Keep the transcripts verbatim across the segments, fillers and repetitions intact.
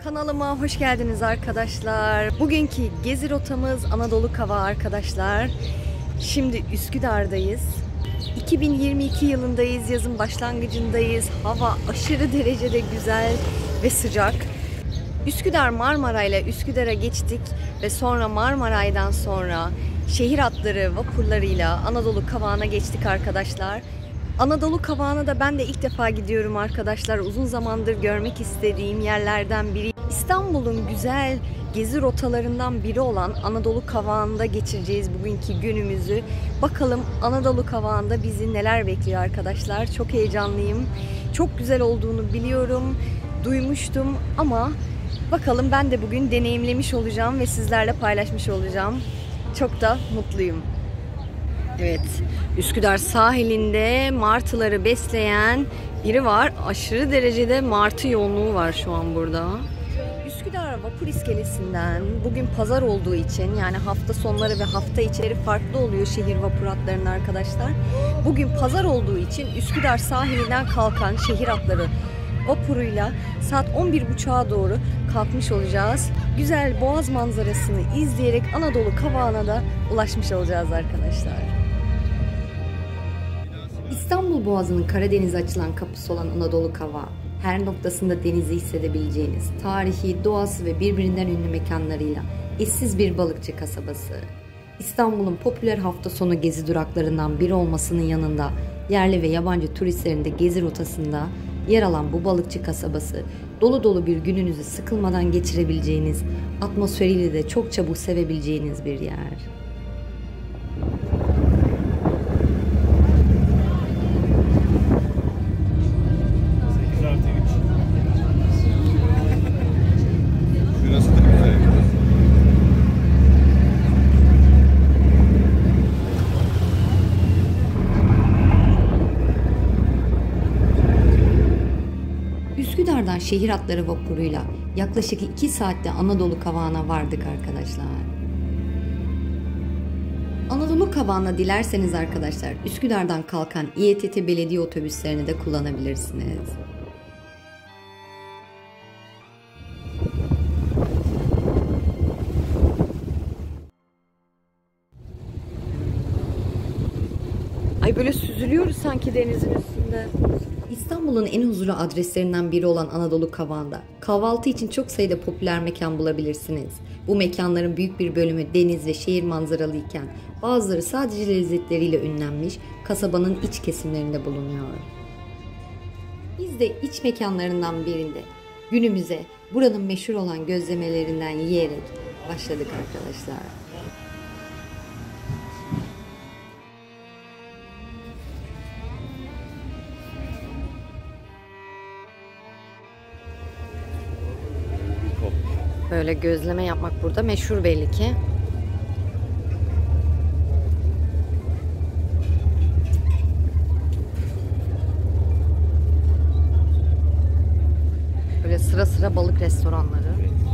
Kanalıma hoş geldiniz arkadaşlar. Bugünkü gezi rotamız Anadolu Kavağı arkadaşlar. Şimdi Üsküdar'dayız. iki bin yirmi iki yılındayız, yazın başlangıcındayız. Hava aşırı derecede güzel ve sıcak. Üsküdar Marmara ile Üsküdar'a geçtik ve sonra Marmaray'dan sonra şehir hatları vapurlarıyla Anadolu Kavağı'na geçtik arkadaşlar. Anadolu Kavağı'na da ben de ilk defa gidiyorum arkadaşlar. Uzun zamandır görmek istediğim yerlerden biri. İstanbul'un güzel gezi rotalarından biri olan Anadolu Kavağı'nda geçireceğiz bugünkü günümüzü. Bakalım Anadolu Kavağı'nda bizi neler bekliyor arkadaşlar. Çok heyecanlıyım. Çok güzel olduğunu biliyorum, duymuştum ama bakalım ben de bugün deneyimlemiş olacağım ve sizlerle paylaşmış olacağım. Çok da mutluyum. Evet, Üsküdar sahilinde martıları besleyen biri var. Aşırı derecede martı yoğunluğu var şu an burada. Üsküdar Vapur İskelesi'nden bugün pazar olduğu için, yani hafta sonları ve hafta içleri farklı oluyor şehir vapur hatlarının arkadaşlar. Bugün pazar olduğu için Üsküdar sahilinden kalkan şehir hatları vapuruyla saat on bir buçuğa doğru kalkmış olacağız. Güzel boğaz manzarasını izleyerek Anadolu Kavağı'na da ulaşmış olacağız arkadaşlar. İstanbul Boğazı'nın Karadeniz'e açılan kapısı olan Anadolu Kavağı, her noktasında denizi hissedebileceğiniz tarihi, doğası ve birbirinden ünlü mekanlarıyla eşsiz bir balıkçı kasabası. İstanbul'un popüler hafta sonu gezi duraklarından biri olmasının yanında yerli ve yabancı turistlerin de gezi rotasında yer alan bu balıkçı kasabası, dolu dolu bir gününüzü sıkılmadan geçirebileceğiniz, atmosferiyle de çok çabuk sevebileceğiniz bir yer. Üsküdar'dan şehir hatları vapuruyla yaklaşık iki saatte Anadolu Kavağı'na vardık arkadaşlar. Anadolu Kavağı'na dilerseniz arkadaşlar Üsküdar'dan kalkan İ E T T belediye otobüslerini de kullanabilirsiniz. Ay böyle süzülüyoruz sanki denizin üstünde. İstanbul'un en huzurlu adreslerinden biri olan Anadolu Kavağı'nda kahvaltı için çok sayıda popüler mekan bulabilirsiniz. Bu mekanların büyük bir bölümü deniz ve şehir manzaralı iken bazıları sadece lezzetleriyle ünlenmiş kasabanın iç kesimlerinde bulunuyor. Biz de iç mekanlarından birinde günümüze buranın meşhur olan gözlemelerinden yiyerek başladık arkadaşlar. Böyle gözleme yapmak burada meşhur belli ki. Böyle sıra sıra balık restoranları.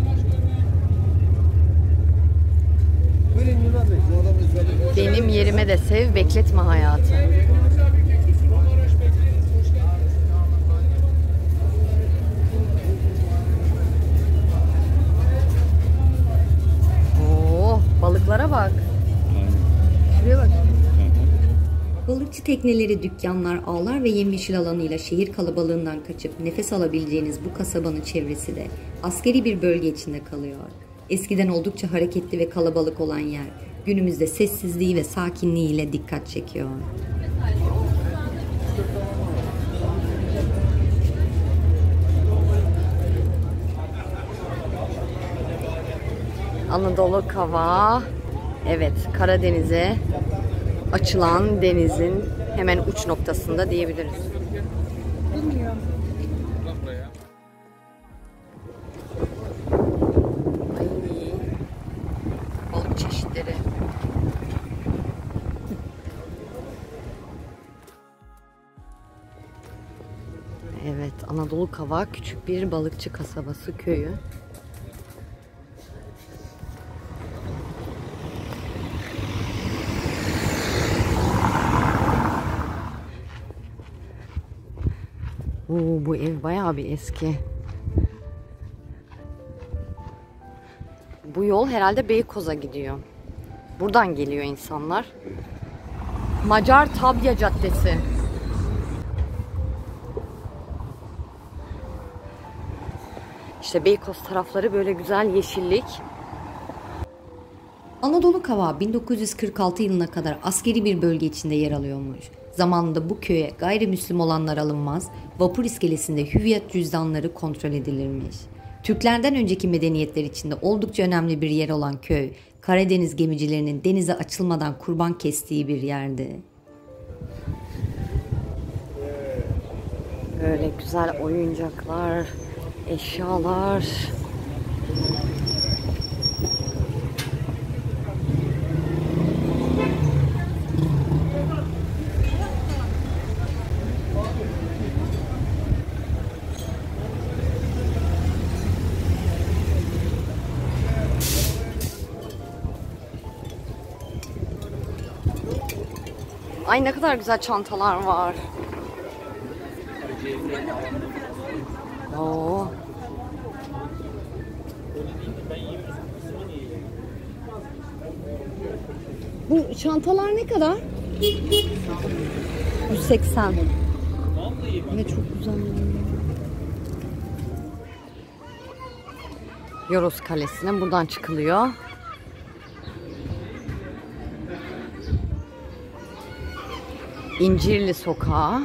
Benim yerime de sev, bekletme hayatı. Balıklara bak. Şuraya bak. Balıkçı tekneleri, dükkanlar, ağlar ve yemyeşil alanıyla şehir kalabalığından kaçıp nefes alabileceğiniz bu kasabanın çevresi de askeri bir bölge içinde kalıyor. Eskiden oldukça hareketli ve kalabalık olan yer günümüzde sessizliği ve sakinliğiyle dikkat çekiyor. Anadolu Kavağı, evet, Karadeniz'e açılan denizin hemen uç noktasında diyebiliriz. Ay, balık çeşitleri. Evet, Anadolu Kavağı küçük bir balıkçı kasabası, köyü. Oo, bu ev bayağı bir eski. Bu yol herhalde Beykoz'a gidiyor. Buradan geliyor insanlar. Macar Tabya Caddesi. İşte Beykoz tarafları böyle güzel yeşillik. Anadolu Kavağı bin dokuz yüz kırk altı yılına kadar askeri bir bölge içinde yer alıyormuş. Zamanında bu köye gayrimüslim olanlar alınmaz, vapur iskelesinde hüviyet cüzdanları kontrol edilirmiş. Türklerden önceki medeniyetler içinde oldukça önemli bir yer olan köy, Karadeniz gemicilerinin denize açılmadan kurban kestiği bir yerdi. Böyle güzel oyuncaklar, eşyalar. Ay ne kadar güzel çantalar var. Oo. Bu çantalar ne kadar? yüz seksen. Ne çok güzel. Yoros Kalesi'ne buradan çıkılıyor. İncirli Sokağı.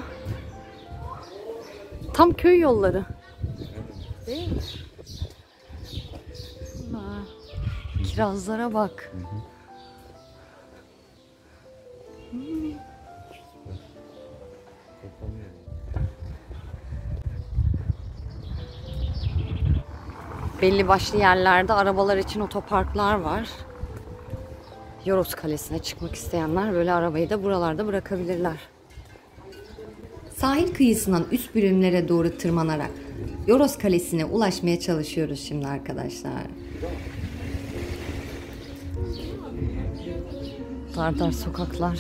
Tam köy yolları. Değil mi? Ha, kirazlara bak. Hmm. Belli başlı yerlerde arabalar için otoparklar var. Yoros Kalesi'ne çıkmak isteyenler böyle arabayı da buralarda bırakabilirler. Sahil kıyısından üst bölümlere doğru tırmanarak Yoros Kalesi'ne ulaşmaya çalışıyoruz şimdi arkadaşlar. Dar dar sokaklar.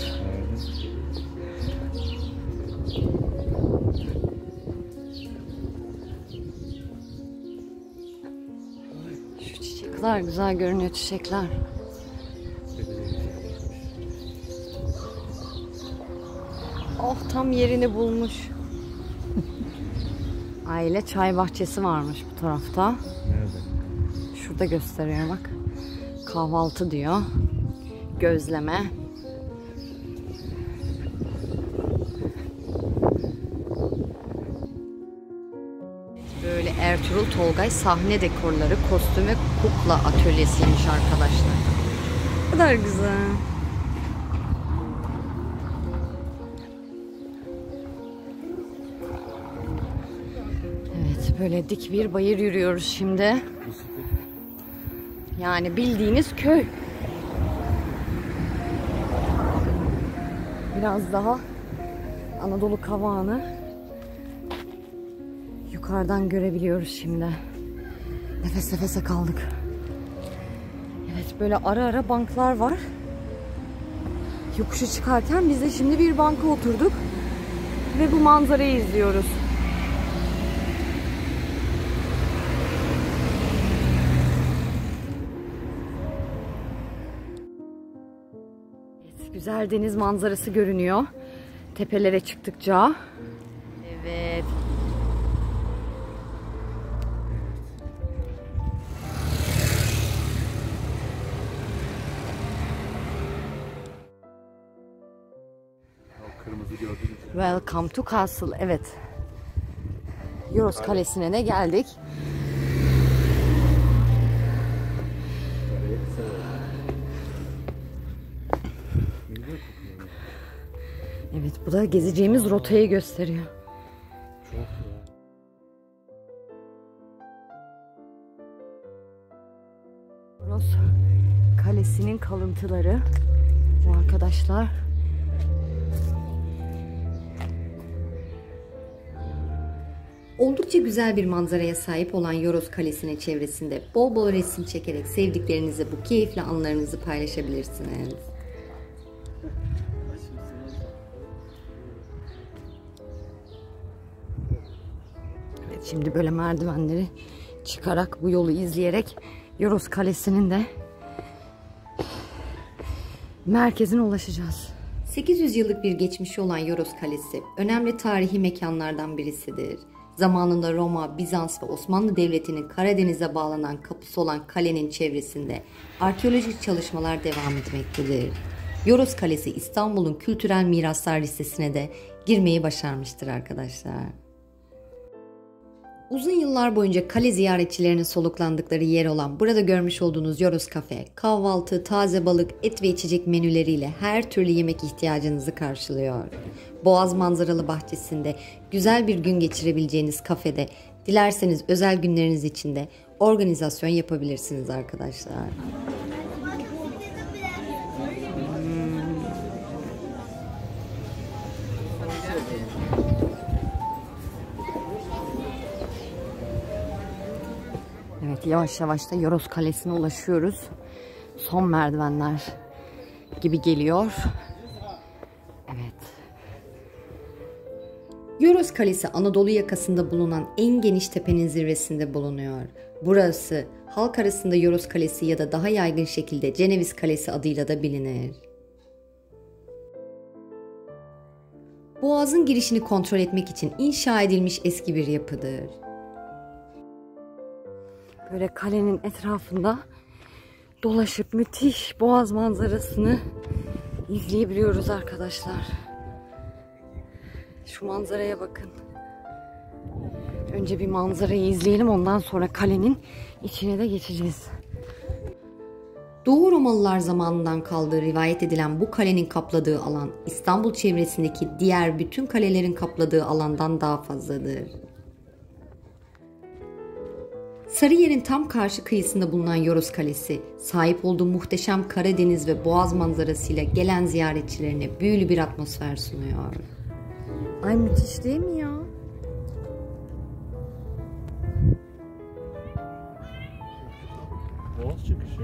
Şu çiçekler güzel görünüyor, çiçekler. Oh, tam yerini bulmuş. Aile çay bahçesi varmış bu tarafta. Nerede? Şurada gösteriyor bak. Kahvaltı diyor. Gözleme. Böyle Ertuğrul Tolgay sahne dekorları, kostüm ve kukla atölyesiymiş arkadaşlar. Ne kadar güzel. Evet, böyle dik bir bayır yürüyoruz şimdi. Yani bildiğiniz köy. Biraz daha Anadolu Kavağı'nı yukarıdan görebiliyoruz şimdi. Nefes nefese kaldık. Evet, böyle ara ara banklar var. Yokuşu çıkarken biz de şimdi bir banka oturduk ve bu manzarayı izliyoruz. Evet, güzel deniz manzarası görünüyor tepelere çıktıkça. Evet. Welcome to Castle. Evet. Yoros Kalesi'ne de geldik. Evet, bu da gezeceğimiz rotayı gösteriyor. Yoros Kalesi'nin kalıntıları bu arkadaşlar. Oldukça güzel bir manzaraya sahip olan Yoros Kalesi'nin çevresinde bol bol resim çekerek sevdiklerinizle bu keyifli anlarınızı paylaşabilirsiniz. Evet, şimdi böyle merdivenleri çıkarak bu yolu izleyerek Yoros Kalesi'nin de merkezine ulaşacağız. sekiz yüz yıllık bir geçmişi olan Yoros Kalesi önemli tarihi mekanlardan birisidir. Zamanında Roma, Bizans ve Osmanlı Devleti'nin Karadeniz'e bağlanan kapısı olan kalenin çevresinde arkeolojik çalışmalar devam etmektedir. Yoros Kalesi İstanbul'un kültürel miraslar listesine de girmeyi başarmıştır arkadaşlar. Uzun yıllar boyunca kale ziyaretçilerinin soluklandıkları yer olan burada görmüş olduğunuz Yoros Cafe, kahvaltı, taze balık, et ve içecek menüleriyle her türlü yemek ihtiyacınızı karşılıyor. Boğaz manzaralı bahçesinde güzel bir gün geçirebileceğiniz kafede, dilerseniz özel günleriniz için de organizasyon yapabilirsiniz arkadaşlar. Evet, yavaş yavaş da Yoros Kalesi'ne ulaşıyoruz. Son merdivenler gibi geliyor. Evet. Yoros Kalesi Anadolu yakasında bulunan en geniş tepenin zirvesinde bulunuyor. Burası halk arasında Yoros Kalesi ya da daha yaygın şekilde Ceneviz Kalesi adıyla da bilinir. Boğazın girişini kontrol etmek için inşa edilmiş eski bir yapıdır. Böyle kalenin etrafında dolaşıp müthiş boğaz manzarasını izleyebiliyoruz arkadaşlar. Şu manzaraya bakın. Önce bir manzarayı izleyelim, ondan sonra kalenin içine de geçeceğiz. Doğu Romalılar zamanından kaldığı rivayet edilen bu kalenin kapladığı alan İstanbul çevresindeki diğer bütün kalelerin kapladığı alandan daha fazladır. Sarıyer'in tam karşı kıyısında bulunan Yoros Kalesi, sahip olduğu muhteşem Karadeniz ve Boğaz manzarasıyla gelen ziyaretçilerine büyülü bir atmosfer sunuyor. Ay müthiş değil mi ya? Boğaz çıkışı.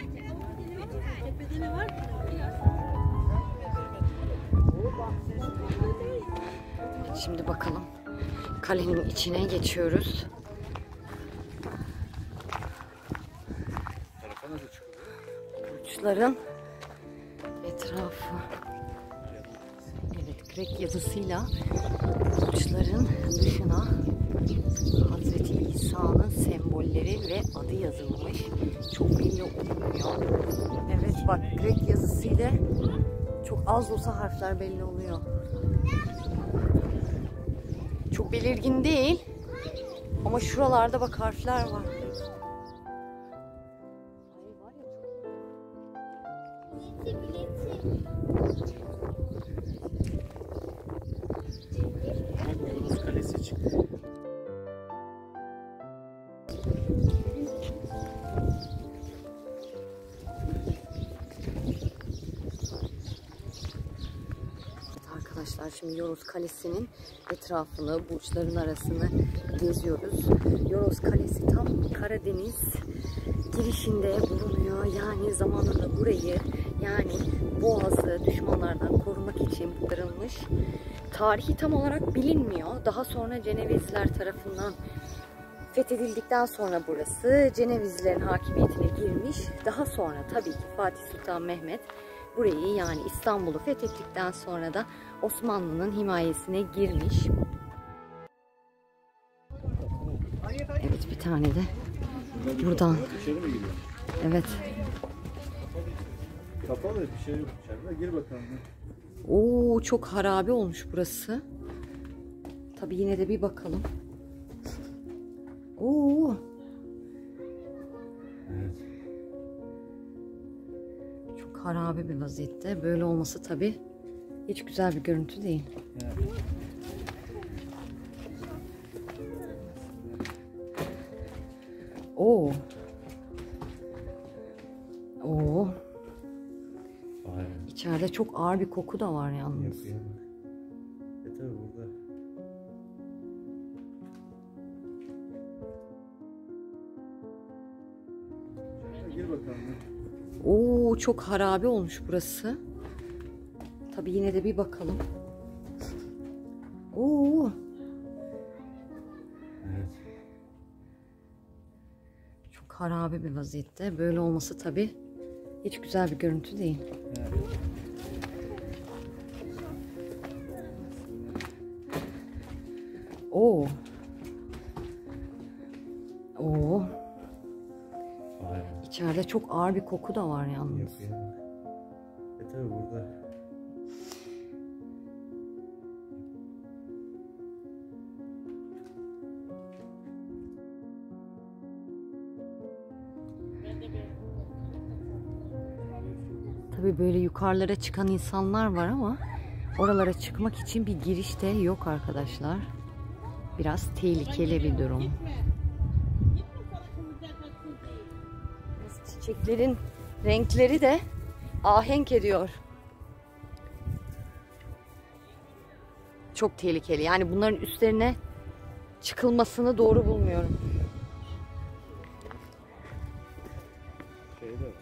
Şimdi bakalım. Kalenin içine geçiyoruz. Burçların etrafı. Evet, Grek yazısıyla burçların dışına Hazreti İsa'nın sembolleri ve adı yazılmış. Çok belli olmuyor. Evet bak, Grek yazısıyla çok az olsa harfler belli oluyor. Çok belirgin değil ama şuralarda bak harfler var. Yoros Kalesi çıktı. Arkadaşlar şimdi Yoros Kalesi'nin etrafını, burçların arasını geziyoruz. Yoros Kalesi tam Karadeniz girişinde bulunuyor. Yani zamanında burayı, yani Boğaz'ı düşmanlardan korumak için kırılmış. Tarihi tam olarak bilinmiyor. Daha sonra Cenevizliler tarafından fethedildikten sonra burası Cenevizlilerin hakimiyetine girmiş. Daha sonra tabii ki Fatih Sultan Mehmet burayı, yani İstanbul'u fethettikten sonra da Osmanlı'nın himayesine girmiş. Evet, bir tane de buradan. İçeri mi giriyor? Evet. Kapalı bir şey yok içeride. Gir bakalım. Oo, çok harabe olmuş burası. Tabii yine de bir bakalım. Oo. Evet. Çok harabe bir vaziyette. Böyle olması tabii hiç güzel bir görüntü değil. Evet. Oo. Oo. Vay. İçeride çok ağır bir koku da var yalnız. Yapıyor bak. E tabi burada. Gir bakalım. Oo, çok harabe olmuş burası. Tabii yine de bir bakalım. Oo. Evet. Çok harabe bir vaziyette. Böyle olması tabii hiç güzel bir görüntü değil. Evet. Oo. Oo. Aynen. İçeride çok ağır bir koku da var yalnız. Yapıyor. E tabi burada. Tabii böyle yukarılara çıkan insanlar var ama oralara çıkmak için bir giriş de yok arkadaşlar. Biraz tehlikeli bir durum. Çiçeklerin renkleri de ahenk ediyor. Çok tehlikeli. Yani bunların üstlerine çıkılmasını doğru bulmuyorum. Şeyde tam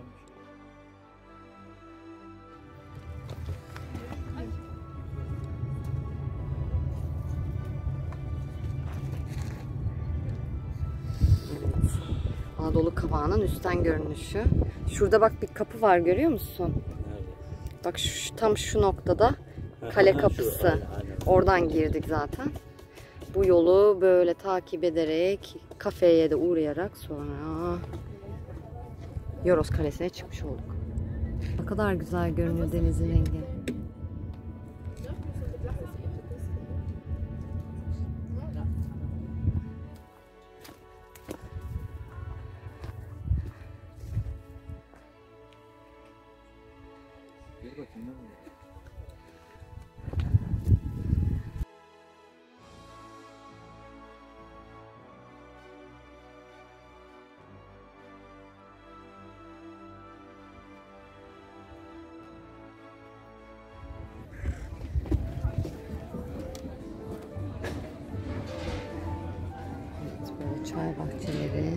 Anadolu Kavağı'nın üstten görünüşü. Şurada bak bir kapı var, görüyor musun? nerede? Bak şu, tam şu noktada kale kapısı. Şu, aynen, aynen. Oradan girdik zaten. Bu yolu böyle takip ederek kafeye de uğrayarak sonra Yoros Kalesi'ne çıkmış olduk. Ne kadar güzel görünüyor denizin rengi. Gir bakayım, ne var? Evet, böyle çay bahçeleri.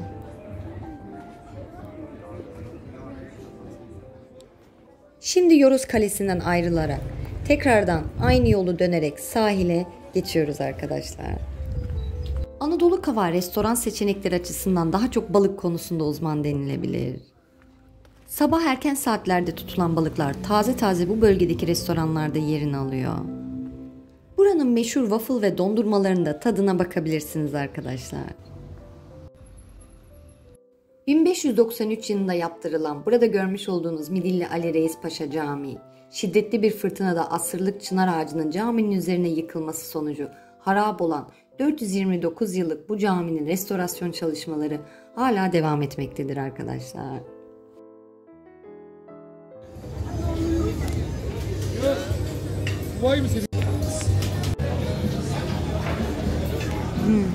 Şimdi Yoros Kalesi'nden ayrılarak tekrardan aynı yolu dönerek sahile geçiyoruz arkadaşlar. Anadolu Kavağı restoran seçenekleri açısından daha çok balık konusunda uzman denilebilir. Sabah erken saatlerde tutulan balıklar taze taze bu bölgedeki restoranlarda yerini alıyor. Buranın meşhur waffle ve dondurmalarında tadına bakabilirsiniz arkadaşlar. bin beş yüz doksan üç yılında yaptırılan burada görmüş olduğunuz Midilli Ali Reis Paşa Camii, şiddetli bir fırtınada asırlık çınar ağacının caminin üzerine yıkılması sonucu harap olan dört yüz yirmi dokuz yıllık bu caminin restorasyon çalışmaları hala devam etmektedir arkadaşlar. Hmm.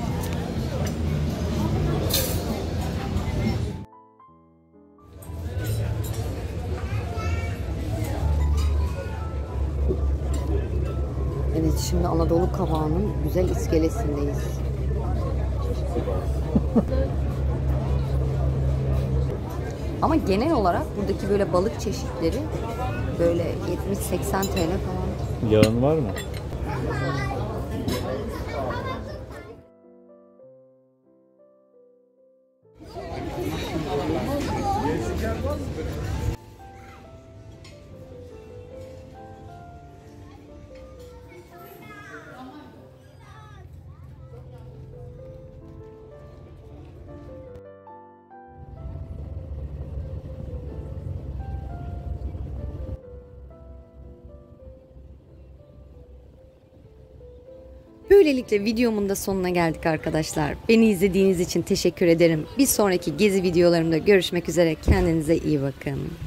Evet, şimdi Anadolu Kavağı'nın güzel iskelesindeyiz. Ama genel olarak buradaki böyle balık çeşitleri böyle yetmiş seksen T L falan. Yağın var mı? Böylelikle videomun da sonuna geldik arkadaşlar. Beni izlediğiniz için teşekkür ederim. Bir sonraki gezi videolarımda görüşmek üzere. Kendinize iyi bakın.